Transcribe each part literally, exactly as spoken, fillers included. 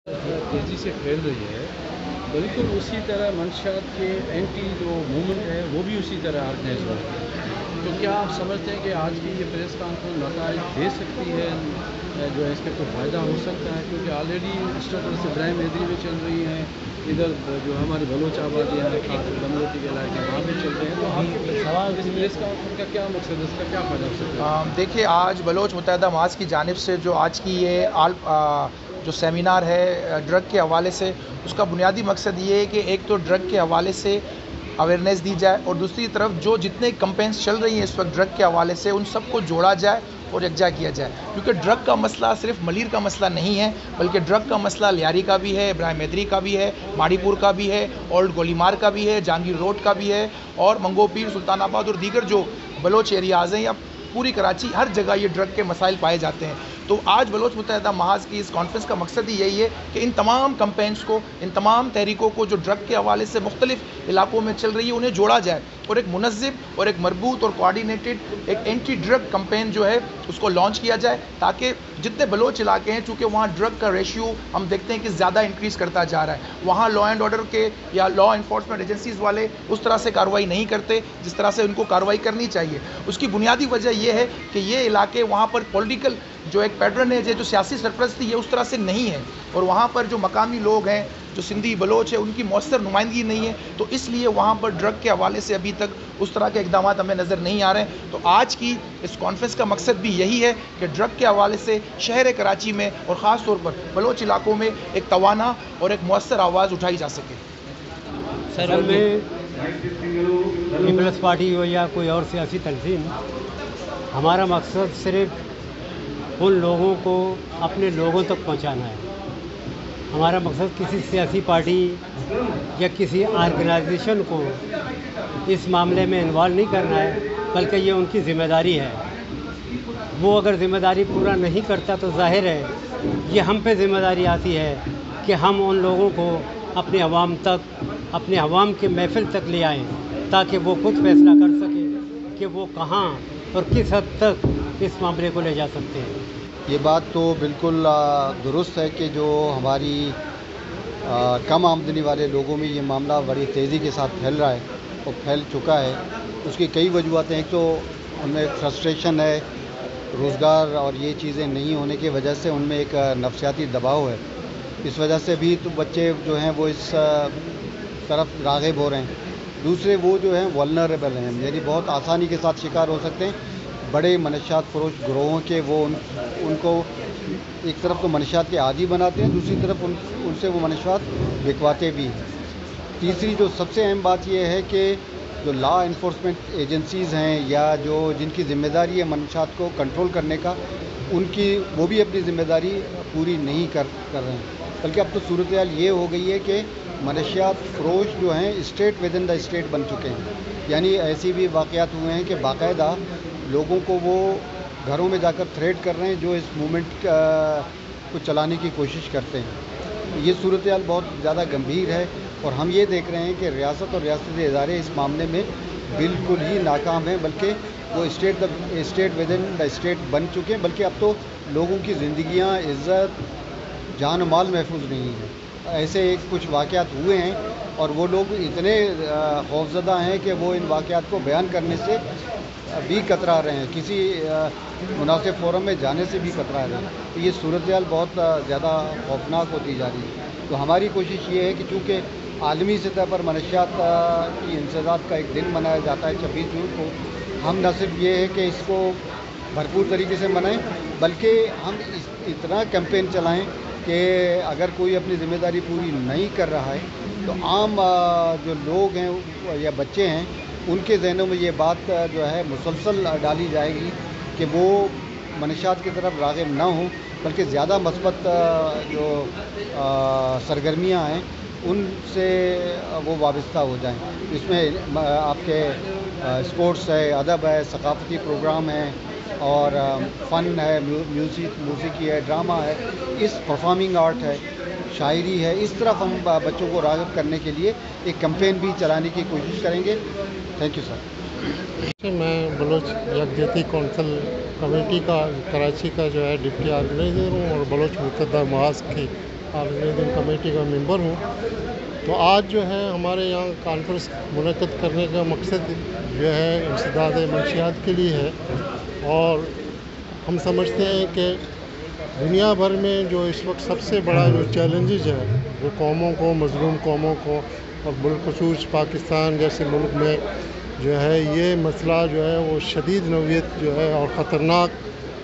तेज़ी से फैल रही है, बिल्कुल उसी तरह मंशा के एंटी जो मूवमेंट है वो भी उसी तरह ऑर्गेनाइज हो रही है। तो क्या आप समझते हैं कि आज की ये प्रेस कॉन्फ्रेंस नताइज दे सकती है, जो है इसका कोई फ़ायदा हो सकता है? क्योंकि ऑलरेडी इस तरह से ब्राइम एदरी में चल रही हैं, इधर जो हमारे बलोच आबादियाँ हैं खास बमलोटी के इलाके वहाँ भी चल रहे हैं। तो आप सवाल इस प्रेस कॉन्फ्रेंस का क्या मकसद है, इसका क्या फ़ायदा हो सकता है? देखिए, आज बलोच मुत्तहदा महाज की जानिब से जो आज की ये आल आ, जो सेमिनार है ड्रग के हवाले से, उसका बुनियादी मकसद ये है कि एक तो ड्रग के हवाले से अवेयरनेस दी जाए और दूसरी तरफ जो जितने कंपेन्स चल रही हैं इस वक्त ड्रग के हवाले से उन सबको जोड़ा जाए और यकजा किया जाए। क्योंकि ड्रग का मसला सिर्फ मलीर का मसला नहीं है, बल्कि ड्रग का मसला लियारी का भी है, इब्राहिम हैदरी का भी है, माड़ीपुर का भी है, ओल्ड गोलीमार का भी है, जहांगीर रोड का भी है और मंगोपीर, सुल्तानाबाद और दीगर जो बलोच एरियाज़ हैं या पूरी कराची, हर जगह ये ड्रग के मसाइल पाए जाते हैं। तो आज बलोच मुत्तहदा महाज की इस कॉन्फ्रेंस का मकसद ही यही है कि इन तमाम कंपेन्स को, इन तमाम तहरीकों को जो ड्रग के हवाले से मुख्तलिफ इलाकों में चल रही है उन्हें जोड़ा जाए और एक मुनज़्ज़म और एक मरबूत और कोऑर्डिनेटेड एक एंटी ड्रग कंपेन जो है उसको लॉन्च किया जाए, ताकि जितने बलोच इलाके हैं, चूँकि वहाँ ड्रग का रेशियो हम देखते हैं कि ज़्यादा इंक्रीज़ करता जा रहा है, वहाँ लॉ एंड ऑर्डर के या लॉ इन्फोर्समेंट एजेंसीज़ वाले उस तरह से कार्रवाई नहीं करते जिस तरह से उनको कार्रवाई करनी चाहिए। उसकी बुनियादी वजह यह है कि ये इलाके वहाँ पर पॉलिटिकल जो एक पैटर्नेज है, जो सियासी सरपरस्ती है, उस तरह से नहीं है और वहाँ पर जो मकामी लोग हैं, जो सिंधी बलोच है, उनकी मौसर नुमाइंदगी नहीं है। तो इसलिए वहाँ पर ड्रग के हवाले से अभी तक उस तरह के इक़दाम हमें नज़र नहीं आ रहे हैं। तो आज की इस कॉन्फ्रेंस का मकसद भी यही है कि ड्रग के हवाले से शहर कराची में और ख़ास तौर पर बलोच इलाकों में एक तवाना और एक मौसर आवाज़ उठाई जा सके। सर में पीपल्स पार्टी हो या कोई और सियासी तंजीम, हमारा मकसद सिर्फ उन लोगों को अपने लोगों तक पहुंचाना है। हमारा मकसद किसी सियासी पार्टी या किसी ऑर्गेनाइजेशन को इस मामले में इन्वॉल्व नहीं करना है, बल्कि ये उनकी ज़िम्मेदारी है। वो अगर ज़िम्मेदारी पूरा नहीं करता तो जाहिर है ये हम पे ज़िम्मेदारी आती है कि हम उन लोगों को अपने अवाम तक, अपने अवाम के महफिल तक ले आएँ, ताकि वो खुद फैसला कर सकें कि वो कहाँ और किस हद तक इस मामले को ले जा सकते हैं। ये बात तो बिल्कुल दुरुस्त है कि जो हमारी आ, कम आमदनी वाले लोगों में ये मामला बड़ी तेज़ी के साथ फैल रहा है और फैल चुका है। उसकी कई वजूहतें हैं। एक तो उनमें फ्रस्ट्रेशन है, रोज़गार और ये चीज़ें नहीं होने की वजह से उनमें एक नफसियाती दबाव है। इस वजह से भी तो बच्चे जो हैं वो इस तरफ राग़िब हो रहे हैं। दूसरे वो जो हैं वल्नरेबल हैं, यानी बहुत आसानी के साथ शिकार हो सकते हैं बड़े मनशियात फरोश ग्रोहों के। वो उन उनको एक तरफ तो मनशियात के आदी बनाते हैं, दूसरी तरफ उन उनसे वो मनशियात बिकवाते भी हैं। तीसरी जो सबसे अहम बात यह है कि जो लॉ इन्फोर्समेंट एजेंसीज़ हैं या जो जिनकी ज़िम्मेदारी है मनशियात को कंट्रोल करने का, उनकी वो भी अपनी ज़िम्मेदारी पूरी नहीं कर कर रहे हैं। बल्कि अब तो सूरत हाल ये हो गई है कि मनशियात फरोश जो हैं state within the state बन चुके हैं। यानी ऐसी भी वाक़यात हुए हैं कि बाकायदा लोगों को वो घरों में जाकर थ्रेट कर रहे हैं जो इस मूवमेंट को चलाने की कोशिश करते हैं। ये सूरत हाल बहुत ज़्यादा गंभीर है और हम ये देख रहे हैं कि रियासत और रियासती इदारे इस मामले में बिल्कुल ही नाकाम हैं, बल्कि वो state the state within the state बन चुके हैं। बल्कि अब तो लोगों की ज़िंदगियाँ, इज़्ज़त, जान माल महफूज नहीं है। ऐसे एक कुछ वाक़यात हुए हैं और वो लोग इतने खौफज़दा हैं कि वो इन वाक़यात को बयान करने से भी कतरा रहे हैं, किसी मुनासिब फोरम में जाने से भी कतरा रहे हैं। तो ये सूरत हाल बहुत ज़्यादा खौफनाक होती जा रही है। तो हमारी कोशिश ये है कि चूँकि आलमी सतह पर मनशियात की इंसदाद का एक दिन मनाया जाता है छब्बीस जून को, हम न सिर्फ ये है कि इसको भरपूर तरीके से मनाएं, बल्कि हम इस, इतना कैंपेन चलाएं कि अगर कोई अपनी ज़िम्मेदारी पूरी नहीं कर रहा है तो आम जो लोग हैं या बच्चे हैं उनके जहनों में ये बात जो है मुसलसल डाली जाएगी कि वो मनशियात की तरफ राग़िब ना हो, बल्कि ज़्यादा मस्बत जो सरगर्मियाँ हैं उनसे वो वाबस्ता हो जाएं। इसमें आपके स्पोर्ट्स है, अदब है, सकाफ़ती प्रोग्राम है और फ़न है, म्यूज़िक मूसीकी है, ड्रामा है, इस परफॉर्मिंग आर्ट है, शायरी है। इस तरफ हम बच्चों को राग़िब करने के लिए एक कैंपेन भी चलाने की कोशिश करेंगे। Thank you sir. मैं बलोच यकजहती कौंसिल कमेटी का कराची का जो है डिप्टी ऑर्गेनाइज़र हूँ और बलोच मुत्तहदा महाज की ऑर्गेनाइजिंग कमेटी का मेंबर हूँ। तो आज जो है हमारे यहाँ कॉन्फ्रेंस मुनक़्क़द करने का मकसद जो है इंसदाद मंशियात के लिए है, और हम समझते हैं कि दुनिया भर में जो इस वक्त सबसे बड़ा जो चैलेंजेस है वो कौमों को, मज़लूम कौमों को और बिलख़ुसूस पाकिस्तान जैसे मुल्क में जो है ये मसला जो है वो शदीद नौयत जो है और ख़तरनाक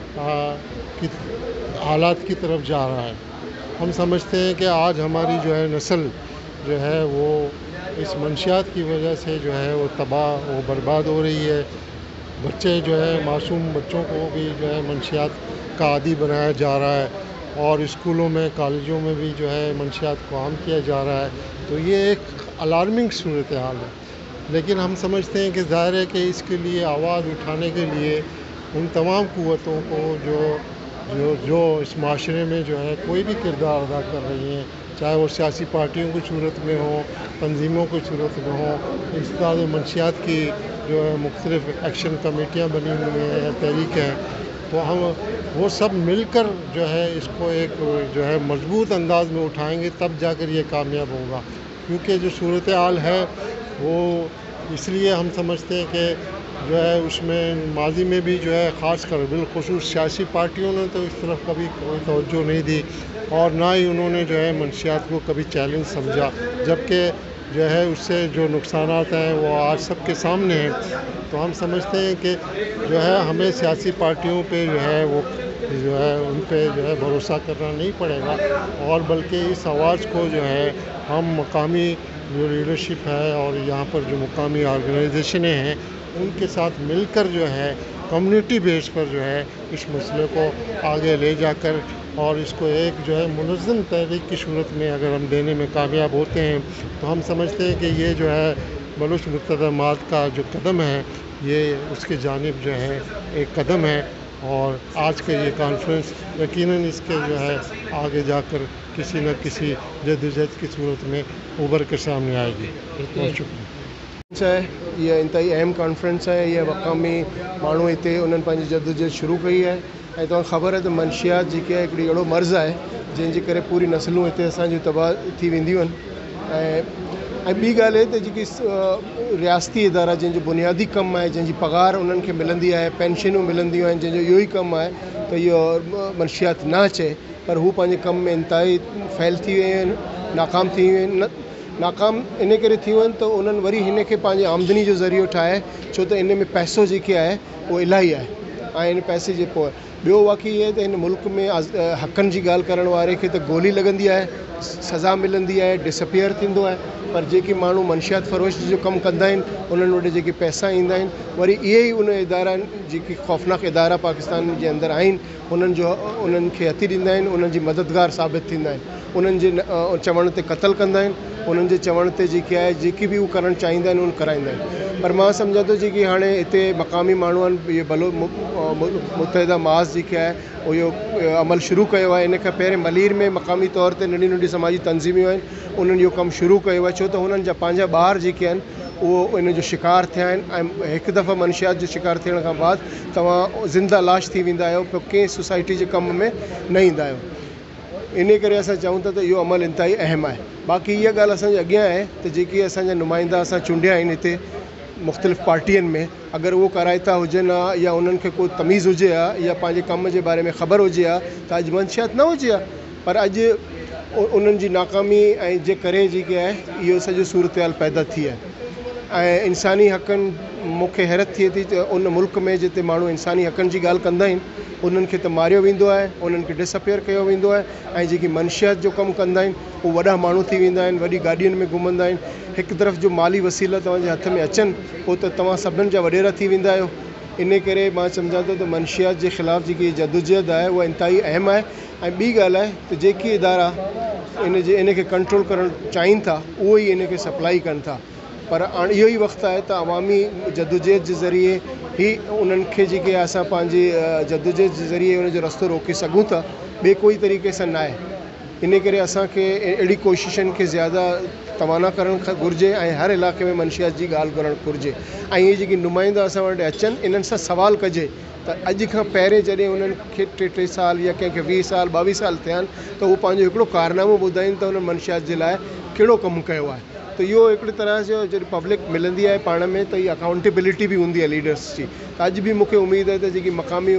की हालात की तरफ जा रहा है। हम समझते हैं कि आज हमारी जो है नस्ल जो है वो इस मंशियात की वजह से जो है वो तबाह वो बर्बाद हो रही है। बच्चे जो है मासूम बच्चों को भी जो है मंशियात का आदी बनाया जा रहा है, और स्कूलों में कॉलेजों में भी जो है मंशियात को आम किया जा रहा है। तो ये एक अलार्मिंग सूरत हाल है, लेकिन हम समझते हैं कि ज़ाहिर है कि इसके लिए आवाज़ उठाने के लिए उन तमाम क़ुव्वतों को जो जो जो इस माशरे में जो है कोई भी किरदार अदा कर रही हैं, चाहे वो सियासी पार्टियों की सूरत में हो, तंजीमों की सूरत में हो, इंसदाद मंशियात की जो है मुख्तलिफ एक्शन कमेटियाँ बनी हुई हैं या तहरीक हैं, तो हम वो सब मिलकर जो है इसको एक जो है मजबूत अंदाज में उठाएंगे, तब जाकर ये कामयाब होगा। क्योंकि जो सूरत हाल है वो इसलिए हम समझते हैं कि जो है उसमें माजी में भी जो है ख़ास कर बिलख़ुसूस सियासी पार्टियों ने तो इस तरफ कभी कोई तवज्जो नहीं दी, और ना ही उन्होंने जो है मंशियात को कभी चैलेंज समझा, जबकि जो है उससे जो नुकसानात हैं वो आज सबके सामने हैं। तो हम समझते हैं कि जो है हमें सियासी पार्टियों पे जो है वो जो है उन पे जो है भरोसा करना नहीं पड़ेगा, और बल्कि इस आवाज़ को जो है हम मकामी जो लीडरशिप है और यहाँ पर जो मुकामी ऑर्गेनाइजेशनें हैं उनके साथ मिलकर जो है कम्युनिटी बेस पर जो है इस मसले को आगे ले जाकर और इसको एक जो है मुनज़्ज़म तहरीक की सूरत में अगर हम देने में कामयाब होते हैं, तो हम समझते हैं कि ये जो है बलूच मुक़्तदमात का जो कदम है ये उसके जानिब जो है एक कदम है, और आज का ये कॉन्फ्रेंस यकीनन इसके जो है आगे जाकर किसी न किसी जद्दोजहद की सूरत में उभर कर सामने आएगी। बहुत शुक्रिया। है ये इंतई अहम कॉन्फ्रेंस है। ये मक़ामी माण्हू हिते उन्हनि पंहिंजी जद्दोजहद शुरू कई है, ऐं तव्हांखे ख़बर आहे त मंशियात जेके आहे हिकिड़ी अहिड़ो मर्ज़ आहे जंहिंजे करे पूरी नस्लूं हिते असांजूं तबाह थी वेंदियूं आहिनि। ऐं ऐं ॿी ॻाल्हि आहे त जेकी रियासती इदारा जंहिंजो बुनियादी कमु आहे, जंहिंजी पघार उन्हनि खे मिलंदी आहे, पेंशनूं मिलंदियूं आहिनि, जंहिंजो इहो ई कमु आहे त इहो मंशियात न अचे, पर हू पंहिंजे कम में इंतहाई फैल थी वियूं आहिनि, नाकाम थी वियूं आहिनि। नाकाम इन करे थी वियूं आहिनि त उन्हनि वरी हिन खे पंहिंजे आमदनी जो ज़रियो ठाहे, छो त इन में पैसो जेके आहे उहो इलाही आहे, ऐं इन पैसे जे पोइ ॿियो वाक़ई आहे त हिन मुल्क में हक़नि जी ॻाल्हि करण वारे खे त गोली लॻंदी आहे, सज़ा मिलंदी आहे, डिसअपियर थींदो आहे, पर जेके माण्हू मंशियात फ़रोश्त जो कमु कंदा आहिनि उन्हनि वटि जेके पैसा ईंदा आहिनि, वरी इहे ई उन इदारा जेके ख़ौफ़नाक इदारा पाकिस्तान जे अंदरि आहिनि उन्हनि जो उन्हनि खे हथी ॾींदा आहिनि, उन्हनि जी मददगार साबित थींदा आहिनि, उन्हनि जे चवण ते क़तल कंदा आहिनि, उन्हनि जे चवण ते जेके आहे जेकी बि उहे करणु चाहींदा आहिनि उन कराईंदा आहिनि। पर मां सम्झां थो जेकी हाणे हिते मक़ामी माण्हू आहिनि, इहे भलो मुतहिदा मास जेके आहे इहो अमल शुरू कयो आहे। इन खां पहिरें मलीर में मक़ामी तौर ते नंढी नंढी समाजी तंज़ीमियूं आहिनि, उन्हनि इहो कमु शुरू कयो आहे, छो त हुननि जा पंहिंजा ॿार जेके आहिनि उहो इन जो शिकार थिया आहिनि, ऐं हिकु दफ़ा मंशियात जो शिकार थियण खां बाद तव्हां ज़िंदा लाश थी वेंदा आहियो, पोइ कंहिं सोसाइटी जे कम में न ईंदा आहियो। इन करे असां चऊं था त इहो अमल इंतहाई अहम आहे। बाक़ी इहा ॻाल्हि असांजे अॻियां आहे त जेके असांजा नुमाइंदा असां चूंडिया आहिनि हिते मुख़्तलिफ़ पार्टियुनि में, अगरि उहो कराइता हुजनि हा या उन्हनि खे कोई तमीज़ हुजे हा या पंहिंजे कम जे बारे में ख़बर हुजे हा त अॼु मंशियात न हुजे हा, पर अॼु उन्हनि जी नाकामी ऐं जे करे जेके आहे इहो सॼो सूरत हाल पैदा थी आहे। ऐं इंसानी हक़नि मूंखे हैरत थिए थी त उन मुल्क में जिते माण्हू इंसानी हक़नि जी ॻाल्हि कंदा आहिनि उन्हनि खे त मारियो वेंदो आहे, उन्हनि खे डिसअपियर कयो वेंदो आहे, ऐं जेकी मंशियात जो कमु कंदा आहिनि उहे वॾा माण्हू थी वेंदा आहिनि, वॾी गाॾियुनि में घुमंदा आहिनि। हिकु तरफ़ जो माली वसीला तव्हांजे हथ में अचनि पोइ त तव्हां सभिनि जा वॾेरा थी वेंदा आहियो। इन करे मां सम्झां थो त मंशियात जे ख़िलाफ़ु जेकी जदोजहद आहे उहा इंतहाई अहम आहे। ऐं ॿी ॻाल्हि आहे त जेके इदारा इन जे इन खे कंट्रोल करणु चाहिनि था उहो ई इन खे सप्लाई कनि था, पर हाणे इहो ई वक़्तु आहे त अवामी जदोजहद जे ज़रिए ई उन्हनि खे जेके असां पंहिंजी जदोजहद जे ज़रिए उनजो रस्तो रोके सघूं था, ॿिए कोई तरीक़े सां न आहे। इन करे असांखे अहिड़ी कोशिशनि खे ज़्यादा तवाना करणु घुरिजे ऐं हर इलाइक़े में मंशियात जी ॻाल्हि करणु घुरिजे ऐं इहे जेकी नुमाइंदा असां वटि अचनि इन्हनि सां सवाल कजे त अॼु खां पहिरें जॾहिं उन्हनि खे टे टे साल या कंहिंखे वीह साल ॿावीह साल थिया आहिनि त उहो पंहिंजो हिकिड़ो कारनामो ॿुधाइनि त उन्हनि मंशियात जे लाइ कहिड़ो कमु कयो आहे तो इहो हिकिड़ी तरह जो जॾहिं पब्लिक मिलंदी आहे पाण में त इहा अकाउंटेबिलिटी बि हूंदी आहे लीडर्स जी। त अॼु बि मूंखे उमेदु आहे त जेकी मक़ामी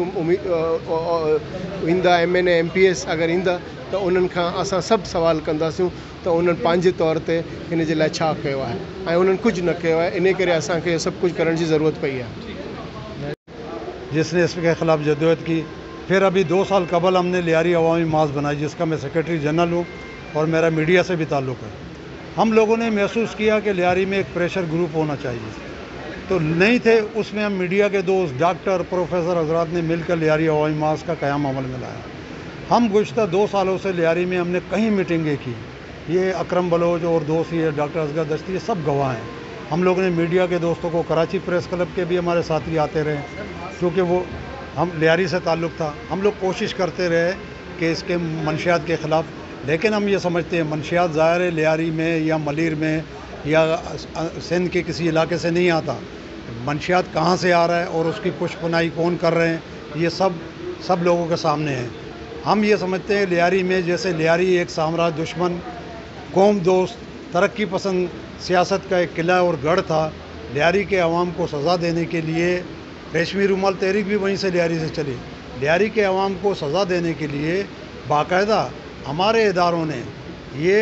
ईंदा M N A M P S अगरि ईंदा त उन्हनि खां असां सभु सवाल कंदासीं त उन्हनि पंहिंजे तौर ते हिन जे लाइ छा कयो आहे ऐं उन्हनि कुझु न कयो आहे इन करे असांखे सभु कुझु करण जी ज़रूरत पई आहे। जिसने इसके खिलाफ जदोजहद की, फिर अभी दो साल कबल हमने लियारी अवामी मास बनाई जिसका मैं सेक्रेटरी जनरल हूँ और मेरा मीडिया से भी ताल्लुक़ है। हम लोगों ने महसूस किया कि लियारी में एक प्रेशर ग्रुप होना चाहिए, तो नहीं थे, उसमें हम मीडिया के दोस्त डॉक्टर प्रोफेसर हजरात ने मिलकर लियारी अवामी मास का क़याम अमल में लाया। हम गुज़श्ता दो सालों से लियारी में हमने कई मीटिंगें की, ये अकरम बलोच और दोस्त ये डॉक्टर असगर दस्ती ये सब गवाह हैं। हम लोगों ने मीडिया के दोस्तों को, कराची प्रेस क्लब के भी हमारे साथी आते रहे क्योंकि वो हम लियारी से ताल्लुक़ था। हम लोग कोशिश करते रहे कि इसके मंशियात के ख़िलाफ़, लेकिन हम ये समझते हैं मंशियात ज़ाहिर लियारी में या मलीर में या सिंध के किसी इलाके से नहीं आता। मंशियात कहाँ से आ रहा है और उसकी पुष्पनाई कौन कर रहे हैं ये सब सब लोगों के सामने है। हम ये समझते हैं लियारी में जैसे लियारी एक साम्राज्य दुश्मन कौम दोस्त तरक्की पसंद सियासत का एक किला और गढ़ था, लियारी के अवाम को सज़ा देने के लिए रेशमी रुमाल तहरीक भी वहीं से लियारी से चली। लियारी के अवाम को सज़ा देने के लिए बाकायदा हमारे इदारों ने ये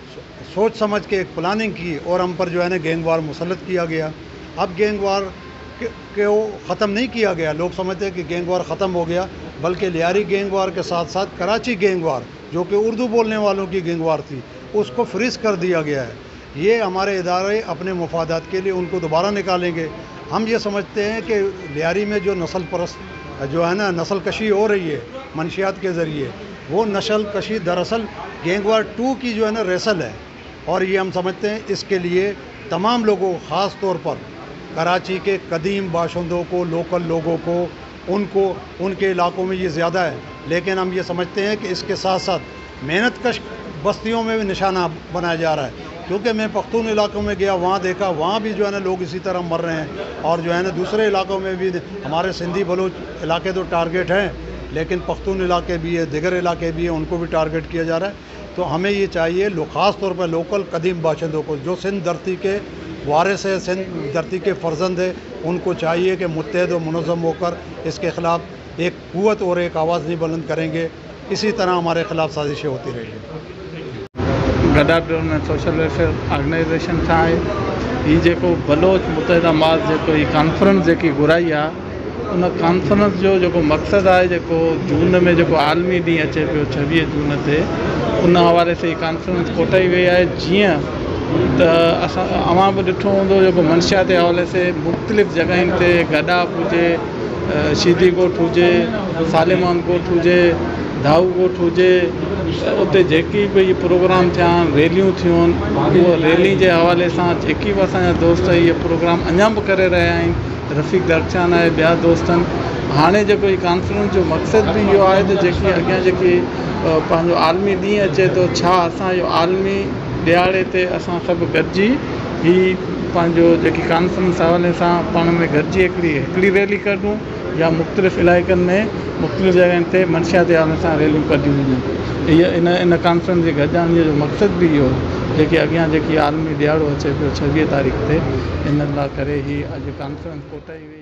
सोच समझ के एक प्लानिंग की और हम पर जो है ना गैंगवार मुसल्लत किया गया। अब गैंगवार के वो ख़त्म नहीं किया गया, लोग समझते हैं कि गैंगवार ख़त्म हो गया, बल्कि लियारी गैंगवार के साथ साथ कराची गैंगवार जो कि उर्दू बोलने वालों की गैंगवार थी उसको फ्रीज कर दिया गया है। ये हमारे इदारे अपने मफादात के लिए उनको दोबारा निकालेंगे। हम ये समझते हैं कि लियारी में जो नस्ल परस्त जो है ना नस्ल कशी हो रही है मंशियात के ज़रिए, वो नस्ल कशी दरअसल गैंगवार टू की जो है ना रेसल है और ये हम समझते हैं इसके लिए तमाम लोगों ख़ास तौर पर कराची के कदीम बाशिंदों को, लोकल लोगों को, उनको उनके इलाकों में ये ज़्यादा है, लेकिन हम ये समझते हैं कि इसके साथ साथ मेहनत कश बस्तियों में भी निशाना बनाया जा रहा है। क्योंकि मैं पख्तून इलाकों में गया, वहाँ देखा, वहाँ भी जो है ना लोग इसी तरह मर रहे हैं और जो है ना दूसरे इलाकों में भी हमारे सिंधी बलोच इलाके तो टारगेट हैं, लेकिन पख्तून इलाके भी है, दिगर इलाके भी हैं, उनको भी टारगेट किया जा रहा है। तो हमें ये चाहिए लो ख़ास तौर पर लोकल कदीम बाशिंदों को जो सिंध धरती के वारिस है, सिंध धरती के फ़र्जंद है, उनको चाहिए कि मुत्तहद और मुनज़्ज़म होकर इसके ख़िलाफ़ एक क़ुव्वत और एक आवाज़ नहीं बुलंद करेंगे। इसी तरह हमारे ख़िलाफ़ साजिशें होती रहेंगी। गडाप्टर में सोशल वेलफेयर ऑर्गेनाइजेशन था ये जो बलोच मुतहदा मास जो ये कॉन्फ्रेंस जी घुराई है उन कॉन्फ्रेंस जो जो मकसद है जो जून में जो आलमी डी अचे पे छवीह जून से उन हवाले से कॉन्फ्रेंस कोटाई वही है। जियां तो असां अवां भी ॾिठो हूंदो जो मंशियात के हवाले से मुख़्तलिफ़ जगहनि ते गडाप हुजे, शीदी गोठ हुजे, सालिमान गोठ हुजे, दाऊ गोठ हुजे, उते जेकी भी ये प्रोग्राम थिया रैलियूं थियूं वो रैली के हवाले से जेकी भी असांजा दोस्त ये प्रोग्राम अञा भी करे रहिया आहिनि, रफ़ीक दरचान है ॿिया दोस्तनि। हाणे जेको ये कॉन्फ्रेंस जो मकसद भी इहो आहे त जेकी अॻियां जेकी पंहिंजो आलमी ॾींहुं अचे थो, छा असां इहो आलमी ॾियारे ते असां सभु गॾिजी ही पंहिंजो जेकी कॉन्फ्रेंस हवाले सां पाण में गॾिजी हिकिड़ी हिकिड़ी रैली कढूं या मुख़्तलिफ़ इलाइक़नि में मुख़्तलिफ़ जॻहनि ते मंशियात जे हवाले सां रैलियूं कढियूं वञनि। इहा इन इन कॉन्फ्रेंस जे गॾिजाणीअ जो मकसद भी इहो जेकी अॻियां जेकी आलमी ॾियारो अचे पियो छवीह तारीख़ ते इन लाइ करे ही अॼु कॉन्फ्रेंस कोटाई वई।